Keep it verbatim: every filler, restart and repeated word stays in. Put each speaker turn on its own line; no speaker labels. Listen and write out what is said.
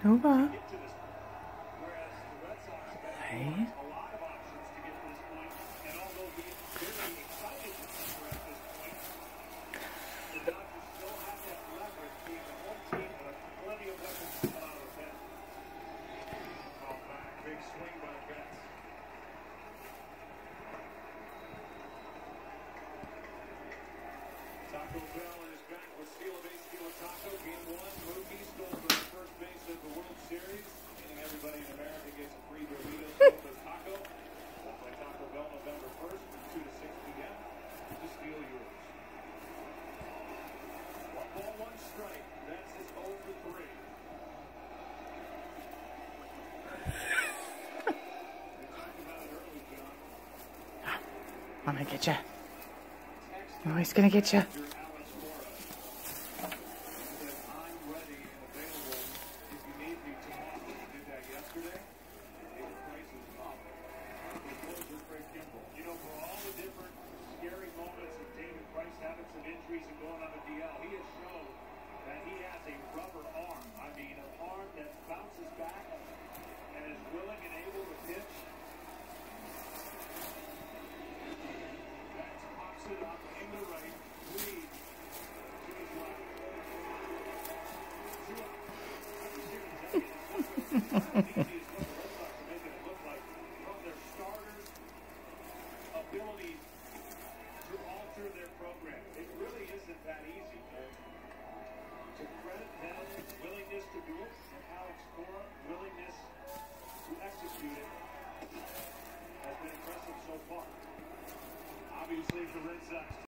Nova. Hey.
Taco Bell is back with Steal a Base, Steal a Taco. Game one, Mookie stole the first base of the World Series, meaning everybody in America gets a free Doritos with Taco. That's by Taco Bell November first from two to six p m to steal yours. One ball, one strike. That's his oh for three. We talked about it early, John.
I'm gonna get you. Oh, he's gonna get you.
You know, for all the different scary moments of David Price having some injuries and going on the D L, he has shown that he has a rubber arm. I mean, an arm that bounces back and is willing and able to pitch. That pops it up in the right, lead to his left. Two up. I was here to tell you, it's not as easy as what the Red Sox are making it look like. From their starters' ability to alter their program. It really isn't that easy. And to credit them, willingness to do it, and Alex Cora, willingness to execute it, has been impressive so far. Obviously, the Red Sox